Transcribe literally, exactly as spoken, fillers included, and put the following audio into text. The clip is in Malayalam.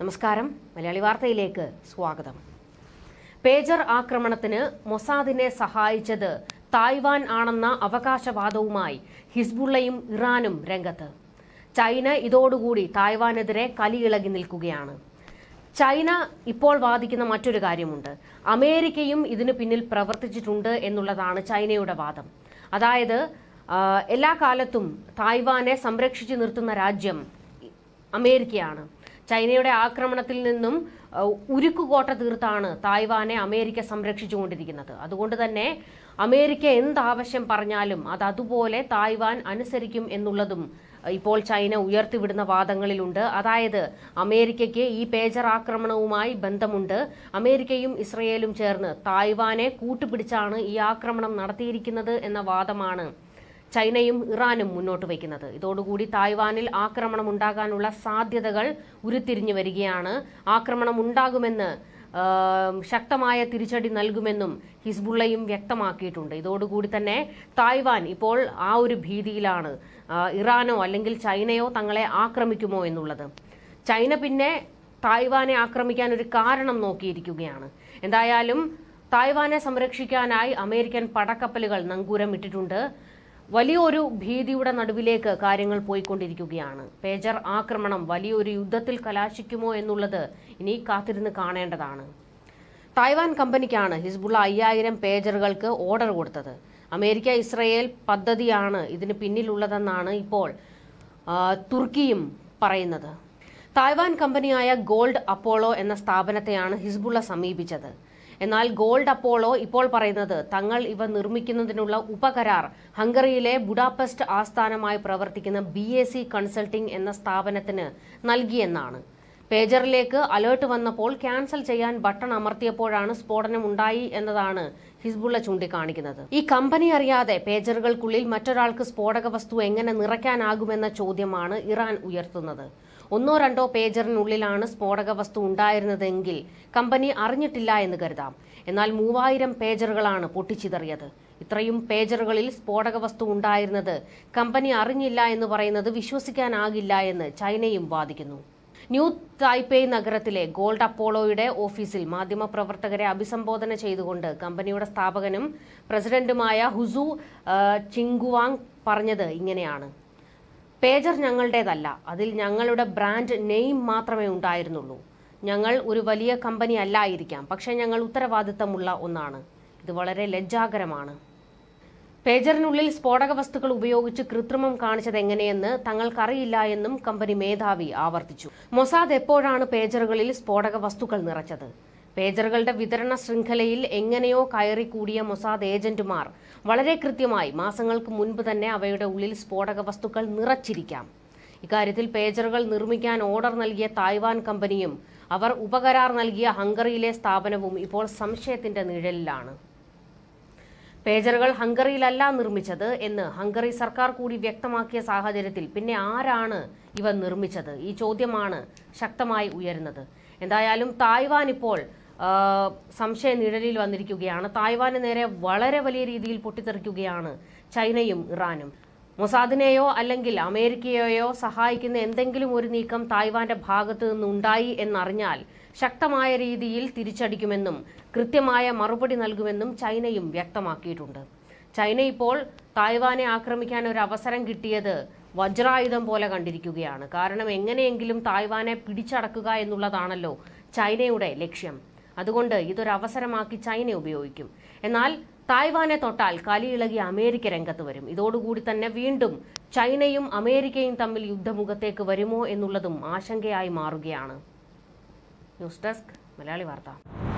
നമസ്കാരം, മലയാളി വാർത്തയിലേക്ക് സ്വാഗതം. പേജർ ആക്രമണത്തിന് മൊസാദിനെ സഹായിച്ചത് തായ്വാൻ ആണെന്ന അവകാശവാദവുമായി ഹിസ്ബുള്ളയും ഇറാനും രംഗത്ത്. ചൈന ഇതോടുകൂടി തായ്വാനെതിരെ കലിയിളകി നിൽക്കുകയാണ്. ചൈന ഇപ്പോൾ വാദിക്കുന്ന മറ്റൊരു കാര്യമുണ്ട്. അമേരിക്കയും ഇതിന് പിന്നിൽ പ്രവർത്തിച്ചിട്ടുണ്ട് എന്നുള്ളതാണ് ചൈനയുടെ വാദം. അതായത് എല്ലാ കാലത്തും തായ്വാനെ സംരക്ഷിച്ചു നിർത്തുന്ന രാജ്യം അമേരിക്കയാണ്. ചൈനയുടെ ആക്രമണത്തിൽ നിന്നും ഉരുക്കുകോട്ട തീർത്താണ് തായ്വാനെ അമേരിക്ക സംരക്ഷിച്ചുകൊണ്ടിരിക്കുന്നത്. അതുകൊണ്ട് തന്നെ അമേരിക്ക എന്താവശ്യം പറഞ്ഞാലും അത് അതുപോലെ തായ്വാൻ അനുസരിക്കും എന്നുള്ളതും ഇപ്പോൾ ചൈന ഉയർത്തിവിടുന്ന വാദങ്ങളിലുണ്ട്. അതായത് അമേരിക്കയ്ക്ക് ഈ പേജർ ആക്രമണവുമായി ബന്ധമുണ്ട്. അമേരിക്കയും ഇസ്രയേലും ചേർന്ന് തായ്വാനെ കൂട്ടുപിടിച്ചാണ് ഈ ആക്രമണം നടത്തിയിരിക്കുന്നത് എന്ന വാദമാണ് ചൈനയും ഇറാനും മുന്നോട്ട് വയ്ക്കുന്നത്. ഇതോടുകൂടി തായ്വാനിൽ ആക്രമണം ഉണ്ടാകാനുള്ള സാധ്യതകൾ ഉരുത്തിരിഞ്ഞു വരികയാണ്. ആക്രമണം ഉണ്ടാകുമെന്ന് ശക്തമായ തിരിച്ചടി നൽകുമെന്നും ഹിസ്ബുള്ളയും വ്യക്തമാക്കിയിട്ടുണ്ട്. ഇതോടുകൂടി തന്നെ തായ്വാൻ ഇപ്പോൾ ആ ഒരു ഭീതിയിലാണ്. ഇറാനോ അല്ലെങ്കിൽ ചൈനയോ തങ്ങളെ ആക്രമിക്കുമോ എന്നുള്ളത്. ചൈന പിന്നെ തായ്വാനെ ആക്രമിക്കാൻ ഒരു കാരണം നോക്കിയിരിക്കുകയാണ്. എന്തായാലും തായ്വാനെ സംരക്ഷിക്കാനായി അമേരിക്കൻ പടക്കപ്പലുകൾ നങ്കൂരം ഇട്ടിട്ടുണ്ട്. വലിയൊരു ഭീതിയുടെ നടുവിലേക്ക് കാര്യങ്ങൾ പോയിക്കൊണ്ടിരിക്കുകയാണ്. പേജർ ആക്രമണം വലിയൊരു യുദ്ധത്തിൽ കലാശിക്കുമോ എന്നുള്ളത് ഇനി കാത്തിരുന്ന് കാണേണ്ടതാണ്. തായ്വാൻ കമ്പനിക്കാണ് ഹിസ്ബുള്ള അയ്യായിരം പേജറുകൾക്ക് ഓർഡർ കൊടുത്തത്. അമേരിക്ക ഇസ്രയേൽ പദ്ധതിയാണ് ഇതിന് പിന്നിലുള്ളതെന്നാണ് ഇപ്പോൾ തുർക്കിയും പറയുന്നത്. തായ്വാൻ കമ്പനിയായ ഗോൾഡ് അപ്പോളോ എന്ന സ്ഥാപനത്തെയാണ് ഹിസ്ബുള്ള സമീപിച്ചത്. എന്നാൽ ഗോൾഡ് അപ്പോളോ ഇപ്പോൾ പറയുന്നത് തങ്ങൾ ഇവ നിർമ്മിക്കുന്നതിനുള്ള ഉപകരാർ ഹംഗറിയിലെ ബുഡാപെസ്റ്റ് ആസ്ഥാനമായി പ്രവർത്തിക്കുന്ന ബി എ സി കൺസൾട്ടിംഗ് എന്ന സ്ഥാപനത്തിന് നൽകിയെന്നാണ്. പേജറിലേക്ക് അലേർട്ട് വന്നപ്പോൾ ക്യാൻസൽ ചെയ്യാൻ ബട്ടൺ അമർത്തിയപ്പോഴാണ് സ്ഫോടനം ഉണ്ടായി എന്നതാണ് ഹിസ്ബുള്ള ചൂണ്ടിക്കാണിക്കുന്നത്. ഈ കമ്പനി അറിയാതെ പേജറുകൾക്കുള്ളിൽ മറ്റൊരാൾക്ക് സ്ഫോടക വസ്തു എങ്ങനെ നിറയ്ക്കാനാകുമെന്ന ചോദ്യമാണ് ഇറാൻ ഉയർത്തുന്നത്. ഒന്നോ രണ്ടോ പേജറിനുള്ളിലാണ് സ്ഫോടക വസ്തു ഉണ്ടായിരുന്നതെങ്കിൽ കമ്പനി അറിഞ്ഞിട്ടില്ല എന്ന് കരുതാം. എന്നാൽ മൂവായിരം പേജറുകളാണ് പൊട്ടിച്ചിതറിയത്. ഇത്രയും പേജറുകളിൽ സ്ഫോടക വസ്തു ഉണ്ടായിരുന്നത് കമ്പനി അറിഞ്ഞില്ല എന്ന് പറയുന്നത് വിശ്വസിക്കാനാകില്ല എന്ന് ചൈനയും വാദിക്കുന്നു. ന്യൂ തായ്പേയ് നഗരത്തിലെ ഗോൾഡ് അപ്പോളോയുടെ ഓഫീസിൽ മാധ്യമപ്രവർത്തകരെ അഭിസംബോധന ചെയ്തുകൊണ്ട് കമ്പനിയുടെ സ്ഥാപകനും പ്രസിഡന്റുമായ ഹുസു ചിങ്കുവാങ് പറഞ്ഞത് ഇങ്ങനെയാണ്: പേജർ ഞങ്ങളുടേതല്ല, അതിൽ ഞങ്ങളുടെ ബ്രാൻഡ് നെയിം മാത്രമേ ഉണ്ടായിരുന്നുള്ളൂ. ഞങ്ങൾ ഒരു വലിയ കമ്പനി അല്ലായിരിക്കാം, പക്ഷേ ഞങ്ങൾ ഉത്തരവാദിത്തമുള്ള ഒന്നാണ്. ഇത് വളരെ ലജ്ജാകരമാണ്. പേജറിനുള്ളിൽ സ്ഫോടക വസ്തുക്കൾ ഉപയോഗിച്ച് കൃത്രിമം കാണിച്ചത് എങ്ങനെയെന്ന് തങ്ങൾക്കറിയില്ല എന്നും കമ്പനി മേധാവി ആവർത്തിച്ചു. മൊസാദ് എപ്പോഴാണ് പേജറുകളിൽ സ്ഫോടക വസ്തുക്കൾ നിറച്ചത്? പേജറുകളുടെ വിതരണ ശൃംഖലയിൽ എങ്ങനെയോ കയറിക്കൂടിയ മൊസാദ് ഏജന്റുമാർ വളരെ കൃത്യമായി മാസങ്ങൾക്ക് മുൻപ് തന്നെ അവയുടെ ഉള്ളിൽ സ്ഫോടക വസ്തുക്കൾ നിറച്ചിരിക്കാം. ഇക്കാര്യത്തിൽ പേജറുകൾ നിർമ്മിക്കാൻ ഓർഡർ നൽകിയ തായ്വാൻ കമ്പനിയും അവർ ഉപകരാർ നൽകിയ ഹംഗറിയിലെ സ്ഥാപനവും ഇപ്പോൾ സംശയത്തിന്റെ നിഴലിലാണ്. പേജറുകൾ ഹംഗറിയിലല്ല നിർമ്മിച്ചത് എന്ന് ഹംഗറി സർക്കാർ കൂടി വ്യക്തമാക്കിയ സാഹചര്യത്തിൽ പിന്നെ ആരാണ് ഇവ നിർമ്മിച്ചത്? ഈ ചോദ്യമാണ് ശക്തമായി ഉയരുന്നത്. എന്തായാലും തായ്വാൻ ഇപ്പോൾ സംശയ നിഴലിൽ വന്നിരിക്കുകയാണ്. തായ്വാന് നേരെ വളരെ വലിയ രീതിയിൽ പൊട്ടിത്തെറിക്കുകയാണ് ചൈനയും ഇറാനും. മൊസാദിനെയോ അല്ലെങ്കിൽ അമേരിക്കയെയോ സഹായിക്കുന്ന എന്തെങ്കിലും ഒരു നീക്കം തായ്വാന്റെ ഭാഗത്ത് നിന്നുണ്ടായി എന്നറിഞ്ഞാൽ ശക്തമായ രീതിയിൽ തിരിച്ചടിക്കുമെന്നും കൃത്യമായ മറുപടി നൽകുമെന്നും ചൈനയും വ്യക്തമാക്കിയിട്ടുണ്ട്. ചൈന ഇപ്പോൾ തായ്വാനെ ആക്രമിക്കാൻ ഒരു അവസരം കിട്ടിയത് വജ്രായുധം പോലെ കണ്ടിരിക്കുകയാണ്. കാരണം എങ്ങനെയെങ്കിലും തായ്വാനെ പിടിച്ചടക്കുക എന്നുള്ളതാണല്ലോ ചൈനയുടെ ലക്ഷ്യം. അതുകൊണ്ട് ഇതൊരു അവസരമാക്കി ചൈന ഉപയോഗിക്കും. എന്നാൽ തായ്വാനെ തൊട്ടാൽ കലിയിളകി അമേരിക്ക രംഗത്ത് വരും. ഇതോടുകൂടി തന്നെ വീണ്ടും ചൈനയും അമേരിക്കയും തമ്മിൽ യുദ്ധമുഖത്തേക്ക് വരുമോ എന്നുള്ളതും ആശങ്കയായി മാറുകയാണ്. ന്യൂസ് ഡെസ്ക്, മലയാളി വാർത്ത.